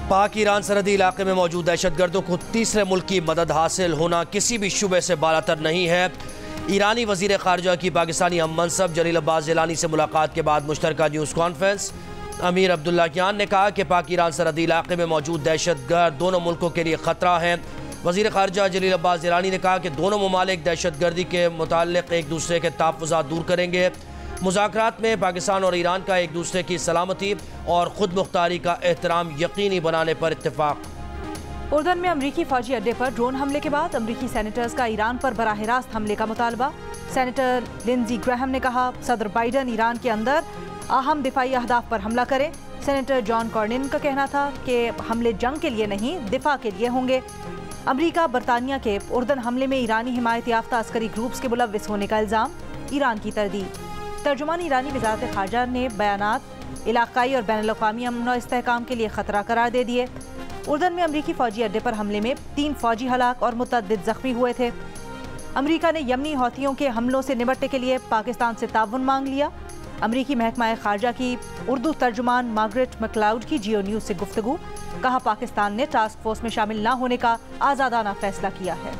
पाक ईरान सरहदी इलाके में मौजूद दहशतगर्दों को तीसरे मुल्क की मदद हासिल होना किसी भी शुबे से बालातर नहीं है। ईरानी वजीर खारजा की पाकिस्तानी हम मनसब जलील अब्बास जिलानी से मुलाकात के बाद मुश्तरका न्यूज़ कॉन्फ्रेंस अमीर अब्दुल्लाहियान ने कहा कि पाक ईरान सरहदी इलाके में मौजूद दहशतगर्द दोनों मुल्कों के लिए ख़तरा है। वजीर खारजा जलील अब्बास जिलानी ने कहा कि दोनों ममालिक दहशतगर्दी के मुताल्लिक़ एक दूसरे के तहफ़्फ़ुज़ात दूर करेंगे। मुज़ाकरात में पाकिस्तान और ईरान का एक दूसरे की सलामती और ख़ुद मुख्तारी का एहतराम यकीनी बनाने पर इत्तेफाक। उर्दन में अमरीकी फौजी अड्डे पर ड्रोन हमले के बाद अमरीकी सेनेटर्स का ईरान पर बराह रास्त हमले का मुतालबा। सेनेटर लिंजी ग्रैहम ने कहा सदर बाइडन ईरान के अंदर अहम दिफाई अहदाफ पर हमला करें। सेनेटर जॉन कॉर्निन का कहना था कि हमले जंग के लिए नहीं दिफा के लिए होंगे। अमरीका बरतानिया के उर्दन हमले में ईरानी हिमायत याफ्ता अस्करी ग्रुप्स के मुलव्विस होने का इल्ज़ाम, ईरान की तरदीद। तर्जुमान ईरानी वज़ारत ख़ारजा ने बयानात इलाक़ाई और बैनुल-अक़वामी अमन व इस्तेहकाम के लिए ख़तरा करार दे दिए। उर्दन में अमरीकी फ़ौजी अड्डे पर हमले में 3 फ़ौजी हलाक और मुतअद्दिद ज़ख्मी हुए थे। अमरीका ने यमनी हौथियों के हमलों से निपटने के लिए पाकिस्तान से ताउन मांग लिया। अमरीकी महकमा ख़ारजा की उर्दू तर्जुमान मार्गरेट मैकलाउड की जियो न्यूज़ से गुफ्तगू, कहा पाकिस्तान ने टास्क फोर्स में शामिल न होने का आज़ादाना फैसला किया है।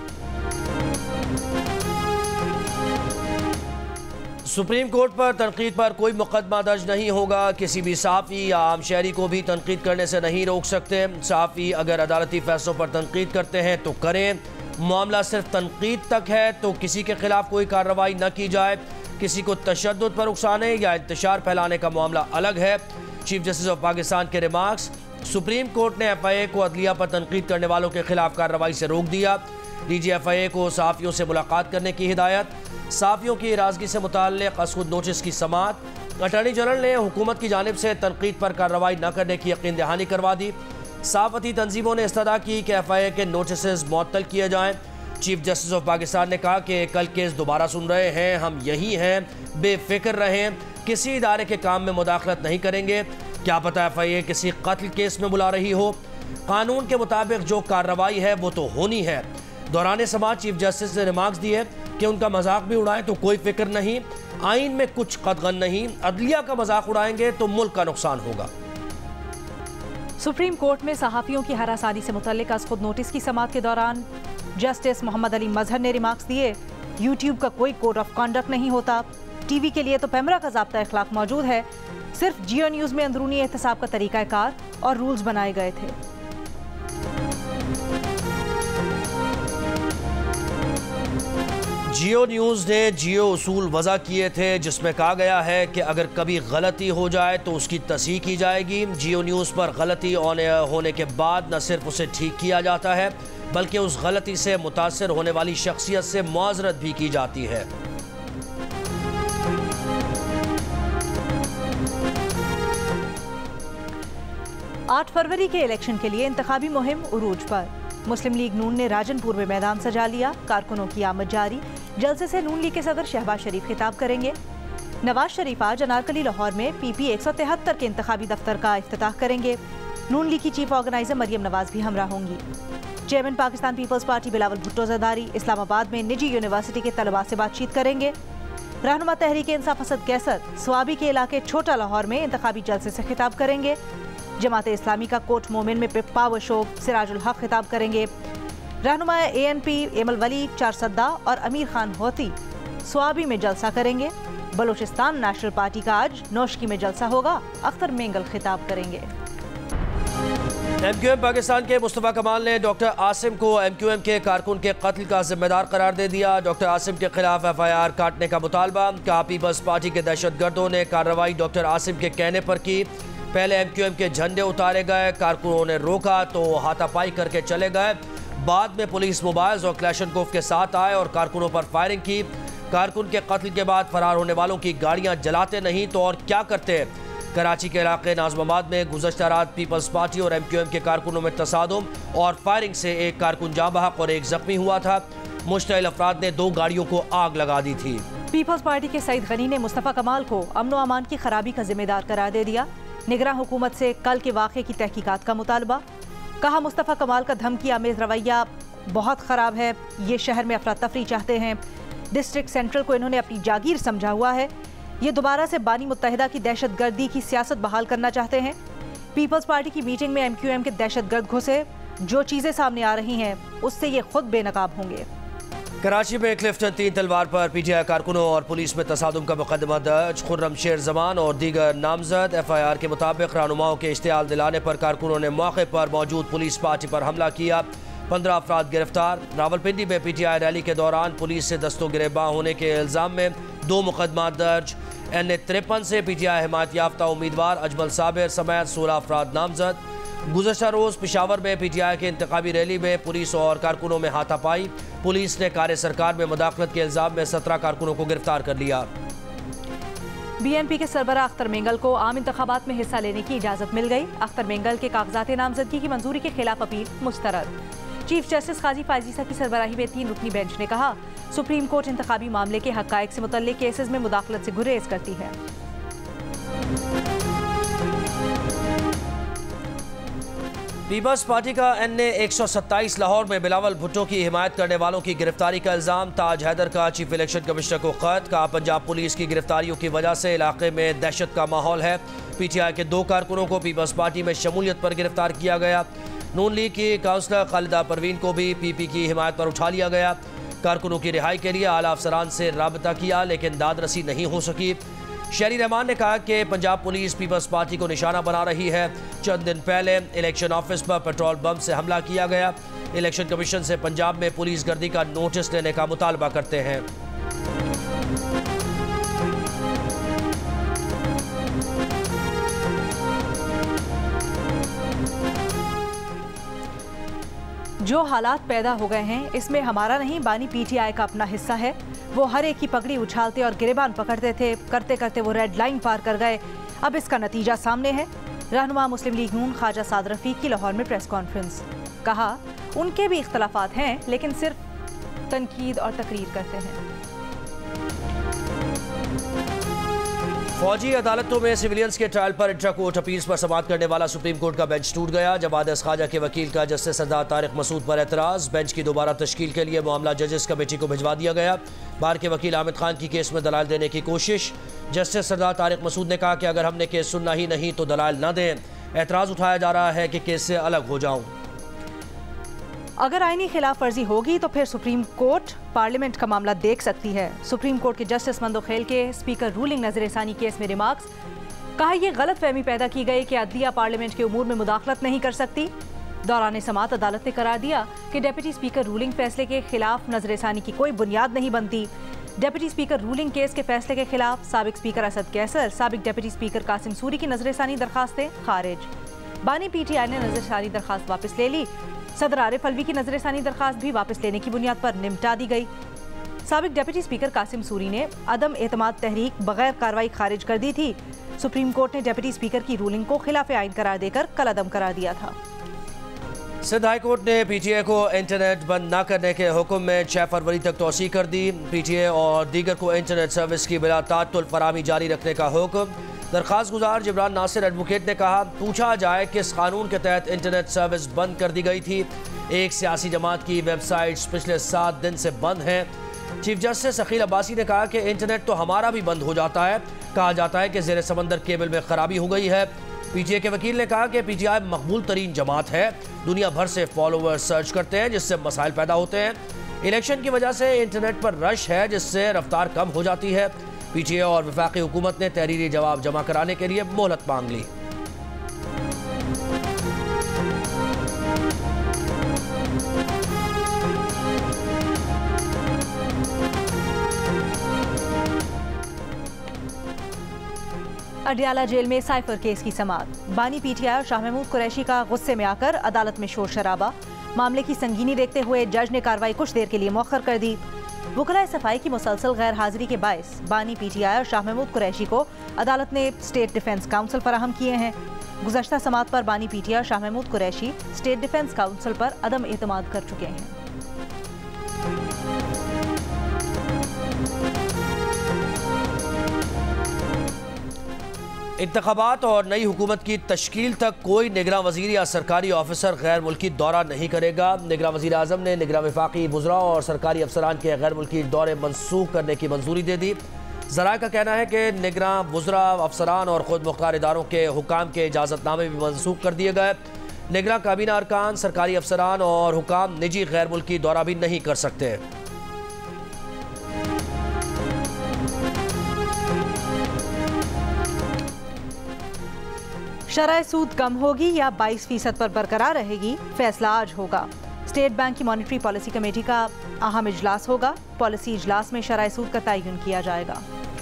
सुप्रीम कोर्ट पर तनकीद पर कोई मुकदमा दर्ज नहीं होगा। किसी भी सहाफ़ी या आम शहरी को भी तनकीद करने से नहीं रोक सकते। सहाफ़ी अगर अदालती फैसलों पर तनकीद करते हैं तो करें। मामला सिर्फ तनकीद तक है तो किसी के खिलाफ कोई कार्रवाई न की जाए। किसी को तशद्दुद पर उकसाने या इंतशार फैलाने का मामला अलग है। चीफ जस्टिस ऑफ पाकिस्तान के रिमार्क्स। सुप्रीम कोर्ट ने FIA को अदलिया पर तनकीद करने वालों के खिलाफ कार्रवाई से रोक दिया। DG FIA को सहाफ़ियों से मुलाकात करने की हिदायत। सहाफ़ियों की नाराज़गी से मुताल्लिक़ असखुद नोटिस की समाअत। अटॉर्नी जनरल ने हुकूमत की जानिब से तनकीद पर कार्रवाई न करने की यकीन दहानी करवा दी। सहाफ़ती तंजीमों ने इस्तदा की कि FIA के नोटिस मुअत्तल किए जाएँ। चीफ जस्टिस ऑफ पाकिस्तान ने कहा कि कल केस दोबारा सुन रहे हैं, हम यही हैं, बेफिक्र रहें, किसी इदारे के काम में मुदाखलत नहीं करेंगे। क्या पता FIA किसी कत्ल केस में बुला रही हो। कानून के मुताबिक जो कार्रवाई है वो तो होनी है। दौरान समाज चीफ जस्टिस ने रिमार्क्स दिए कि उनका मजाक भी उड़ाएं तो कोई फिक्र नहीं, आइन में कुछ कतगन नहीं, अदलिया का मजाक उड़ाएंगे तो मुल्क का नुकसान होगा। सुप्रीम कोर्ट में सहाफ़ियों की हरासानी से मुतल्लिक खुद नोटिस की समाअत के दौरान जस्टिस मोहम्मद अली मजहर ने रिमार्क्स दिए, यूट्यूब का कोई कोड ऑफ कॉन्डक्ट नहीं होता। TV के लिए तो पैमरा का ज़ाब्ता अखलाक मौजूद है। सिर्फ जियो न्यूज़ में अंदरूनी एहतसाब का तरीक़ाकार और रूल्स बनाए गए थे। जियो न्यूज़ ने जियो उसूल वज़ा किए थे जिसमें कहा गया है कि अगर कभी गलती हो जाए तो उसकी तस्हीह की जाएगी। जियो न्यूज़ पर गलती होने के बाद न सिर्फ उसे ठीक किया जाता है बल्कि उस गलती से मुतासर होने वाली शख्सियत से मुआज़रत भी की जाती है। आठ फरवरी के इलेक्शन के लिए इंतखाबी मुहिम उरूज पर। मुस्लिम लीग नून ने राजनपुर में मैदान सजा लिया। कारकुनों की आमद जारी। जलसे से नून लीग के सदर शहबाज शरीफ खिताब करेंगे। नवाज शरीफ आज अनारकली लाहौर में PP 173 के इंतखाबी दफ्तर का इफ्तिताह करेंगे। नून लीग की चीफ ऑर्गेनाइजर मरियम नवाज भी हमरा होंगी। Chairman Pakistan Peoples Party Bilawal Bhutto Zardari Islamabad में निजी यूनिवर्सिटी के तलबा से बातचीत करेंगे। रहनुमा तहरीक इंसाफ असद कैसर स्वाबी के इलाके छोटा लाहौर में इंतखाबी जलसे से खिताब करेंगे। जमात इस्लामी का कोट मोमिन में पावर शो सिराजुल हक खिताब करेंगे। रहनुमा ANP एमल वली चारसद्दा और अमीर खान होती स्वाबी में जलसा करेंगे। बलोचिस्तान नेशनल पार्टी का आज नौशकी में जलसा होगा। अख्तर मेंगल खिताब करेंगे। MQM पाकिस्तान के मुस्तफ़ा कमाल ने डॉक्टर आसिम को MQM के कारकुन के कत्ल का जिम्मेदार करार दे दिया। डॉक्टर आसिम के खिलाफ FIR काटने का मुतालबा। कहा पीपल्स पार्टी के दहशतगर्दों ने कार्रवाई डॉक्टर आसिम के कहने पर की। पहले MQM के झंडे उतारे गए, कारकुनों ने रोका तो हाथापाई करके चले गए। बाद में पुलिस मोबाइल्स और क्लैशनकोफ के साथ आए और कारकुनों पर फायरिंग की। कारकुन के कत्ल के बाद फरार होने वालों की गाड़ियां जलाते नहीं तो और क्या करते। कराची के इलाके नाज़माबाद में गुज़श्ता रात पीपल्स पार्टी और MQM के कारकुनों में तसादुम और फायरिंग से एक कारकुन जाँ बहक और एक जख्मी हुआ था। मुश्तइल अफराद ने 2 गाड़ियों को आग लगा दी थी। पीपल्स पार्टी के सईद गनी ने मुस्तफ़ा कमाल को अमन व अमान की खराबी का जिम्मेदार करार दे दिया। निगरान हुकूमत से कल के वाक़े की तहकीकात का मुतालबा। कहा मुस्तफ़ा कमाल का धमकी आमेज़ रवैया बहुत ख़राब है। ये शहर में अफरा तफरी चाहते हैं। डिस्ट्रिक्ट सेंट्रल को इन्होंने अपनी जागीर समझा हुआ है। ये दोबारा से बानी मुत्तहिदा की दहशत गर्दी की सियासत बहाल करना चाहते हैं। पीपल्स पार्टी की मीटिंग में MQM के दहशतगर्द घुसे, जो चीजें सामने आ रही हैं उससे ये खुद बेनकाब होंगे। कराची में क्लिफ्टन 3 तलवार पर PTI कारकुनों और पुलिस में तसादुम का मुकदमा दर्ज। खुर्रम शेर जमान और दीगर नामजद। FIR के मुताबिक रहनुमाओं के इश्तियाल दिलाने पर कारकुनों ने मौके पर मौजूद पुलिस पार्टी पर हमला किया। 15 अफराद गिरफ्तार। रावलपिंडी में PTI रैली के दौरान पुलिस से दस्तों गिरेबान होने के इल्ज़ाम में 2 मुकदमा दर्ज। NA-53 से PTI हिमायत याफ्ता उम्मीदवार अजमल साबिर समेत 16 अफराद नामजद। गुज़श्ता रोज़ पेशावर में PTI के इंतखाबी रैली में पुलिस और कारकुनों में हाथापाई। पुलिस ने कार्य सरकार में मुदाखलत के इल्ज़ाम में 17 कारकुनों को गिरफ्तार कर लिया। BNP के सरबराह अख्तर मेंगल को आम इंतखाबात में हिस्सा लेने की इजाज़त मिल गई। अख्तर मेंगल के कागजात नामजदगी की मंजूरी के खिलाफ अपील मुस्तरद। चीफ जस्टिस काजी फायजीसा की सरबराही में 3 रुकनी बेंच ने कहा, सुप्रीम कोर्ट इंतखाबी मामले के हक़ाइक़ से मुतल्लिक़ केसेस में मुदाखलत से गुरेज करती है। पीपल्स पार्टी का NA-127 लाहौर में बिलावल भुट्टो की हिमायत करने वालों की गिरफ्तारी का इल्ज़ाम। ताज हैदर का चीफ इलेक्शन कमिश्नर को खत। कहा, पंजाब पुलिस की गिरफ्तारियों की वजह से इलाके में दहशत का माहौल है। PTI के 2 कारकुनों को पीपल्स पार्टी में शमूलियत पर गिरफ्तार किया गया। नून लीग की काउंसलर खालिदा परवीन को भी PP की हिमायत पर उठा लिया गया। कारकुनों की रिहाई के लिए आला अफसरान से राबता किया लेकिन दादरसी नहीं हो सकी। शहरी रहमान ने कहा कि पंजाब पुलिस पीपल्स पार्टी को निशाना बना रही है। चंद दिन पहले इलेक्शन ऑफिस पर पेट्रोल बम से हमला किया गया। इलेक्शन कमीशन से पंजाब में पुलिस गर्दी का नोटिस लेने का मुतालबा करते हैं। जो हालात पैदा हो गए हैं इसमें हमारा नहीं बानी PTI का अपना हिस्सा है। वो हर एक की पगड़ी उछालते और गिरेबान पकड़ते थे, करते करते वो रेड लाइन पार कर गए। अब इसका नतीजा सामने है। रहनुमा मुस्लिम लीग नून ख्वाजा साद रफीक की लाहौर में प्रेस कॉन्फ्रेंस। कहा, उनके भी इख्तलाफात हैं लेकिन सिर्फ तनकीद और तकरीर करते हैं। फौजी अदालतों में सिविलियंस के ट्रायल पर इंट्रा कोर्ट अपील्स पर समाअत करने वाला सुप्रीम कोर्ट का बेंच टूट गया। जवाद ख्वाजा के वकील का जस्टिस सरदार तारिक मसूद पर एतराज़। बेंच की दोबारा तश्कील के लिए मामला जजेस कमेटी को भिजवा दिया गया। बार के वकील आमिद खान की केस में दलाल देने की कोशिश। जस्टिस सरदार तारिक मसूद ने कहा कि अगर हमने केस सुनना ही नहीं तो दलाल न दें। एतराज़ उठाया जा रहा है कि केस से अलग हो जाऊं। अगर आईनी खिलाफ वर्जी होगी तो फिर सुप्रीम कोर्ट पार्लियामेंट का मामला देख सकती है। सुप्रीम कोर्ट के जस्टिस मंदोखेल के स्पीकर रूलिंग नजरसानी केस में रिमार्क्स। कहा, यह गलत फहमी पैदा की गई कि अदलिया पार्लियामेंट के उमूर में मुदाखलत नहीं कर सकती। दौरान समाअत अदालत ने करार दिया कि डिप्टी स्पीकर रूलिंग फैसले के खिलाफ नजरसानी की कोई बुनियाद नहीं बनती। डिप्टी स्पीकर रूलिंग केस के फैसले के खिलाफ साबिक स्पीकर असद कैसर, साबिक डिप्टी स्पीकर कासिम सूरी की नजरसानी दरखास्तें खारिज। बानी PTI ने नजरसानी दरखास्त वापस ले ली। सदर आरिफ अलवी की नजरसानी दरखास्त भी वापस लेने की बुनियाद पर निपटा दी गई। साबिक डिप्टी स्पीकर कासिम सूरी ने अदम एतमाद तहरीक बगैर कार्रवाई खारिज कर दी थी। सुप्रीम कोर्ट ने डिप्टी स्पीकर की रूलिंग को खिलाफ आइन करार देकर कलअदम करार दिया था। सिंध हाई कोर्ट ने PTI को इंटरनेट बंद न करने के हुक्म में 6 फरवरी तक तोसी कर दी। PTI और दीगर को इंटरनेट सर्विस की बिला ताअत्तुल फराहमी जारी रखने का हुक्म। दरखास्त गुजार जिब्रान नासिर एडवोकेट ने कहा, पूछा जाए किस कानून के तहत इंटरनेट सर्विस बंद कर दी गई थी। एक सियासी जमात की वेबसाइट्स पिछले 7 दिन से बंद हैं। चीफ जस्टिस अकील अब्बासी ने कहा कि इंटरनेट तो हमारा भी बंद हो जाता है। कहा जाता है कि ज़ेर समंदर केबल में खराबी हो गई है। PTI के वकील ने कहा कि PTI मकबूल तरीन जमात है। दुनिया भर से फॉलोअर्स सर्च करते हैं जिससे मसाइल पैदा होते हैं। इलेक्शन की वजह से इंटरनेट पर रश है जिससे रफ्तार कम हो जाती है। PTI और वफाकी हुकूमत ने तहरीरी जवाब जमा कराने के लिए मोहलत मांग ली। अडियाला जेल में साइफर केस की समाअत। बानी PTI और शाह महमूद कुरैशी का गुस्से में आकर अदालत में शोर शराबा। मामले की संगीनी देखते हुए जज ने कार्रवाई कुछ देर के लिए मौखर कर दी। वकला सफाई की मुसलसल गैर हाजिरी के बायस बानी PTI और शाह महमूद कुरैशी को अदालत ने स्टेट डिफेंस काउंसिल फराहम किए हैं। गुज़श्ता समाअत पर बानी PTI और Shah Mahmood Qureshi state defence council पर अदम एतमाद कर चुके हैं। इंतखाबात और नई हुकूमत की तश्कील तक कोई निगरान वज़ीर या सरकारी ऑफिसर गैर मुल्की दौरा नहीं करेगा। निगरान वज़ीर आज़म ने निगरान वफाकी वज़रा और सरकारी अफसरान के गैर मुल्की दौरे मनसूख करने की मंजूरी दे दी। ज़राए का कहना है कि निगरां, वुज़रा, अफसरान और खुद मुख्तार इदारों के हुकाम के इजाज़तनामे भी मनसूख कर दिए गए। निगरां काबीना अरकान, सरकारी अफसरान और हुकाम निजी गैर मुल्की दौरा भी नहीं कर सकते। शरह सूद कम होगी या 22% पर बरकरार रहेगी, फैसला आज होगा। स्टेट बैंक की मॉनिटरी पॉलिसी कमेटी का अहम इजलास होगा। पॉलिसी इजलास में शरह सूद का तयन किया जाएगा।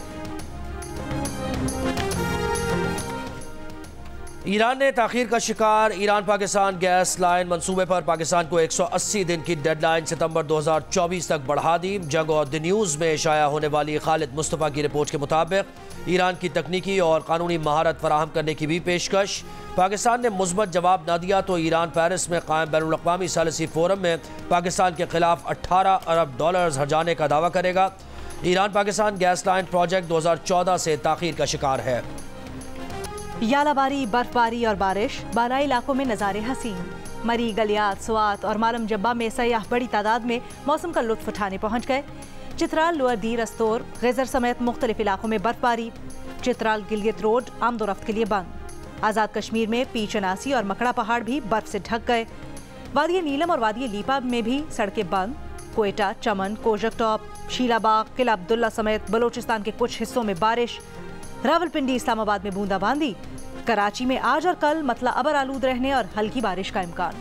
ईरान ने ताखीर का शिकार। ईरान पाकिस्तान गैस लाइन मंसूबे पर पाकिस्तान को 180 दिन की डेडलाइन सितंबर 2024 तक बढ़ा दी। जंग और द न्यूज़ में शाया होने वाली खालिद मुस्तफ़ा की रिपोर्ट के मुताबिक ईरान की तकनीकी और कानूनी महारत फराहम करने की भी पेशकश। पाकिस्तान ने मुस्बत जवाब न दिया तो ईरान पेरिस में कायम बैनुल-अक़वामी सालिसी फोरम में पाकिस्तान के खिलाफ $18 अरब हर्जाने का दावा करेगा। Iran Pakistan gas line project 2014 से ताखीर का शिकार है। यालाबारी, बर्फबारी और बारिश, बालाई इलाकों में नज़ारे हसीन। मरी, गलियात, स्वात और मालम जब्बा में सयाह बड़ी तादाद में मौसम का लुत्फ उठाने पहुँच गए। चित्राल, लोअर दीर, अस्तोर, गैजर समेत मुख्तलिफ इलाकों में बर्फबारी। चित्राल गिलगित रोड आमदोरफ्त के लिए बंद। आज़ाद कश्मीर में पीचनासी और मकड़ा पहाड़ भी बर्फ से ढक गए। वादी नीलम और वादी लीपा में भी सड़कें बंद। कोयटा, चमन, कोजक टॉप, शीलाबाग, किला अब्दुल्ला समेत बलोचिस्तान के कुछ हिस्सों में बारिश। रावलपिंडी, इस्लामाबाद में बूंदाबांदी। कराची में आज और कल मतला अबर आलूद रहने और हल्की बारिश का इम्कान।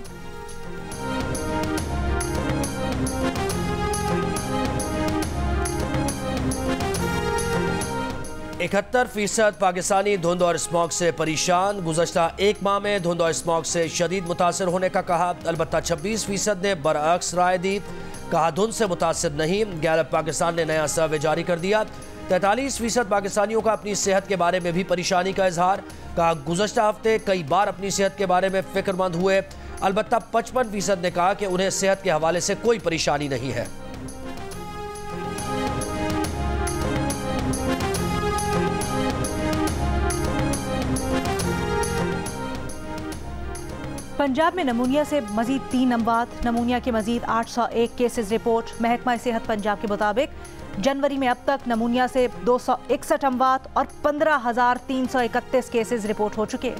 %71 पाकिस्तानी धुंध और स्मॉग से परेशान। गुज़श्ता एक माह में धुंध और स्मॉग से शदीद मुतासर होने का कहा। अलबत्ता 26% ने बरअक्स राय दी। कहा धुंध से मुतासर नहीं। गैलप पाकिस्तान ने नया सर्वे जारी कर दिया। 43% पाकिस्तानियों का अपनी सेहत के बारे में भी परेशानी का इजहार। कहा गुज़श्ता हफ्ते कई बार अपनी सेहत के बारे में फिक्रमंद हुए। अलबत्ता 55% ने कहा कि उन्हें सेहत के हवाले से कोई परेशानी नहीं है। पंजाब में नमूनिया से मजीद 3 अमवात। नमूनिया के मजीद 801 केसेस रिपोर्ट। महकमा सेहत पंजाब के मुताबिक जनवरी में अब तक नमूनिया से 261 अमवात और 15,331 केसेस रिपोर्ट हो चुके।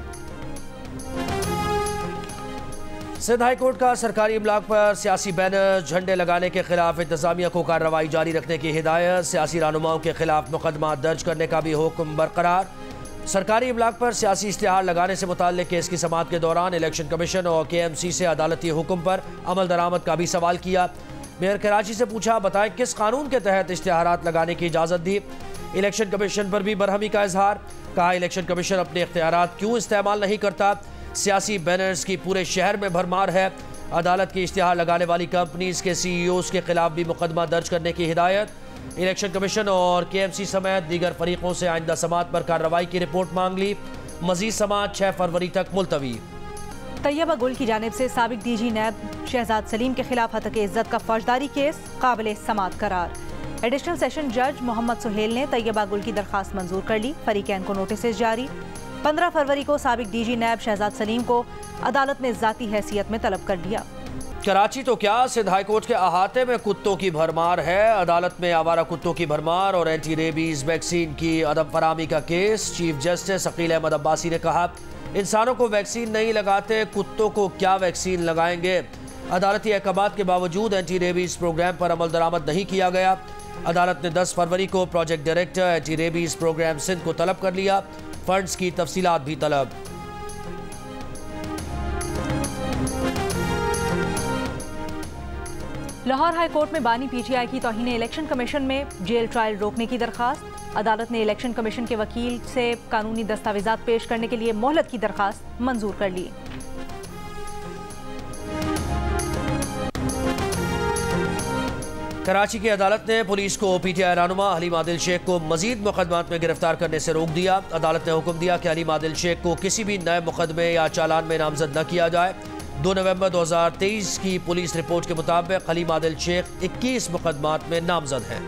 सिंध हाई कोर्ट का सरकारी इब्लाग पर सियासी बैनर, झंडे लगाने के खिलाफ इंतजामिया को कार्रवाई जारी रखने की हिदायत। सियासी रहनुमाओं के खिलाफ मुकदमा दर्ज करने का भी हुक्म बरकरार। सरकारी इब्लाग पर सियासी इश्तिहार लगाने से मुताल्लिक केस की समाअत के दौरान इलेक्शन कमीशन और KMC से अदालती हुक्म पर अमल दरामद का भी सवाल किया। मेयर कराची से पूछा, बताएं किस कानून के तहत इश्तिहारात लगाने की इजाज़त दी। इलेक्शन कमीशन पर भी बरहमी का इजहार। कहा इलेक्शन कमीशन अपने इख्तियारात क्यों इस्तेमाल नहीं करता। सियासी बैनर्स की पूरे शहर में भरमार है। अदालत की इश्तिहार लगाने वाली कंपनीज के CEOs के खिलाफ भी मुकदमा दर्ज करने की हिदायत। इलेक्शन कमीशन और KMC समेत दीगर फरीकों से आइंदा समाअत पर कार्रवाई की रिपोर्ट मांग ली। मजीद समाअत 6 फरवरी तक मुलतवी। तैयबा गुल की जानिब से साबिक DG नैब शहजाद सलीम के खिलाफ हतक इज्जत का फौजदारी केस काबिल समाअत करार। एडिशनल सेशन जज मोहम्मद सुहेल ने तैयबा गुल की दरखास्त मंजूर कर ली। फरीकैन को नोटिस जारी। 15 फरवरी को साबिक DG नैब शहजाद सलीम को अदालत ने ज़ाती हैसियत में तलब कर लिया। कराची तो क्या, सिंध हाई कोर्ट के अहाते में कुत्तों की भरमार है। अदालत में आवारा कुत्तों की भरमार और एंटी रेबीज वैक्सीन की अदम फराहमी का case. Chief justice Aqeel Ahmed Abbasi ने कहा, इंसानों को वैक्सीन नहीं लगाते, कुत्तों को क्या वैक्सीन लगाएंगे। अदालती अहकामात के बावजूद एंटी रेबीज प्रोग्राम पर अमल दरामद नहीं किया गया। अदालत ने 10 फरवरी को project director anti rabies programme Sindh को तलब कर लिया। फंड्स की तफसीलात भी तलब। लाहौर हाई कोर्ट में बानी PTI की तौहीन इलेक्शन कमीशन में जेल ट्रायल रोकने की दरखास्त। अदालत ने इलेक्शन कमीशन के वकील से कानूनी दस्तावेजात पेश करने के लिए मोहलत की दरखास्त मंजूर कर ली। कराची की अदालत ने पुलिस को PTI रहनुमा हलीम आदिल शेख को मजीद मुकदमात में गिरफ्तार करने से रोक दिया। अदालत ने हुक्म दिया कि हलीम आदिल शेख को किसी भी नए मुकदमे या चालान में नामजद न किया जाए। 2 नवंबर 2023 की पुलिस रिपोर्ट के मुताबिक हलीम आदिल शेख 21 मुकदमात में नामजद हैं।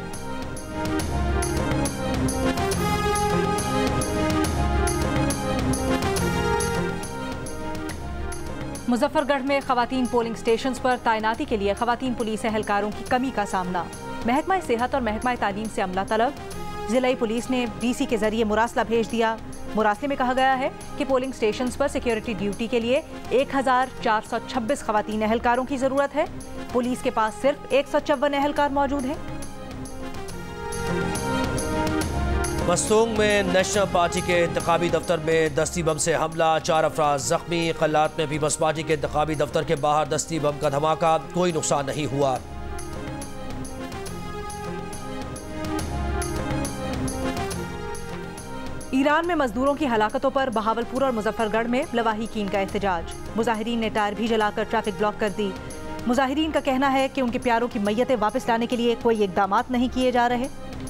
मुजफ्फरगढ़ में खवातीन पोलिंग स्टेशंस पर तैनाती के लिए खवातीन पुलिस एहलकारों की कमी का सामना। महकमा सेहत और महकमा तालीम से अमला तलब। जिलाई पुलिस ने डीसी के जरिए मुरासला भेज दिया। मुरासले में कहा गया है कि पोलिंग स्टेशंस पर सिक्योरिटी ड्यूटी के लिए 1426 खवातीन एहलकारों की जरूरत है। पुलिस के पास सिर्फ 154 एहलकार मौजूद हैं। मस्तूंग में नेशनल पार्टी के इंतखाबी दफ्तर में दस्ती बम से हमला, 4 अफराद जख्मी। कल्लात में पीपल्स पार्टी के इंतखाबी दफ्तर के बाहर दस्ती बम का धमाका, कोई नुकसान नहीं हुआ। ईरान में मजदूरों की हलाकतों पर बहावलपुर और मुजफ्फरगढ़ में लवाहिकीन का एहतजाज। मुजाहिरीन ने टायर भी जलाकर ट्रैफिक ब्लॉक कर दी। मुजाहिरीन का कहना है कि उनके प्यारों की मैयतें वापस लाने के लिए कोई इकदाम नहीं किए जा रहे।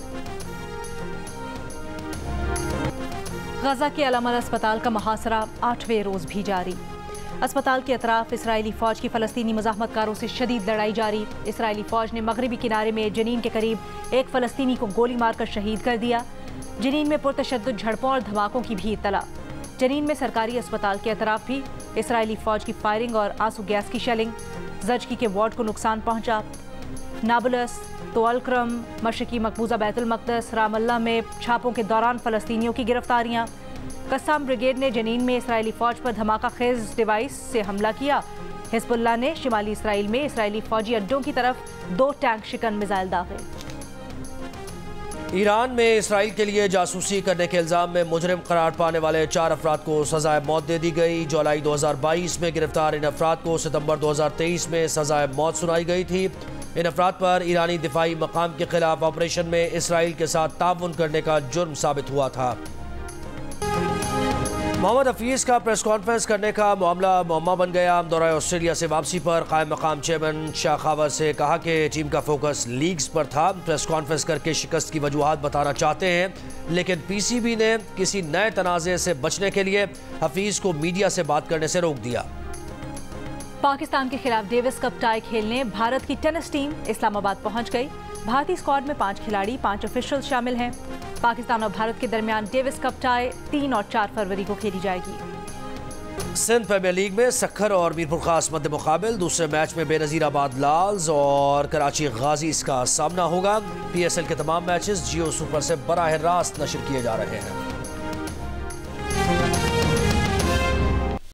गजा के अल-अमल अस्पताल का मुहासरा 8वें रोज भी जारी। अस्पताल के अतराफ इसराइली फौज की फलस्तीनी मुजाहमतकारों से शदीद लड़ाई जारी। इसराइली फौज ने मगरबी किनारे में जनीन के करीब एक फलस्तीनी को गोली मारकर शहीद कर दिया। जनीन में पुरतशद्दुद झड़पों और धमाकों की भी इत्तला। जनीन में सरकारी अस्पताल के अतराफ भी इसराइली फौज की फायरिंग और आंसू गैस की शेलिंग। जजकी के वार्ड को नुकसान पहुंचा। नाबुलस, तोअल-क्रम, मशरकी मकबूजा बैतुल मक़दस, रामल्ला में छापों के दौरान फलस्तीनियों की गिरफ्तारियां। कस्साम ब्रिगेड ने जनीन में इसराइली फौज पर धमाका खेज डिवाइस से हमला किया। हिज़्बुल्लाह ने शिमाली इसराइल में इसराइली फौजी अड्डों की तरफ 2 टैंक शिकन मिसाइल दागे। ईरान में इसराइल के लिए जासूसी करने के इल्ज़ाम में मुजरिम करार पाने वाले 4 अफराद को सजाए मौत दे दी गई। जुलाई 2022 में गिरफ्तार इन अफराद को सितंबर 2023 में सजाए मौत सुनाई गई थी। इन अफराद पर ईरानी दिफाई मकाम के खिलाफ ऑपरेशन में इसराइल के साथ ताउन करने का जुर्म साबित हुआ था। मोहम्मद हफीज़ का प्रेस कॉन्फ्रेंस करने का मामला मुअम्मा बन गया। दौरा ऑस्ट्रेलिया से वापसी पर कायम मकाम चेयरमैन शाह खावर से कहा कि टीम का फोकस लीग्स पर था। प्रेस कॉन्फ्रेंस करके शिकस्त की वजूहात बताना चाहते हैं, लेकिन पीसीबी ने किसी नए तनाज़े से बचने के लिए हफीज़ को मीडिया से बात करने से रोक दिया। पाकिस्तान के खिलाफ डेविस कप टाई खेलने भारत की टेनिस टीम इस्लामाबाद पहुंच गई। भारतीय स्क्वाड में 5 खिलाड़ी, 5 ऑफिशियल शामिल हैं। पाकिस्तान और भारत के दरमियान डेविस कप टाई 3 और 4 फरवरी को खेली जाएगी। सिंध प्रीमियर लीग में सखर और मीरपुर खास मध्य मुकाबिल। दूसरे मैच में बेनजीराबाद लाल्स और कराची गाजीज का सामना होगा। PSL के तमाम मैचेस जियो सुपर से बराह रास्त नशर किए जा रहे हैं।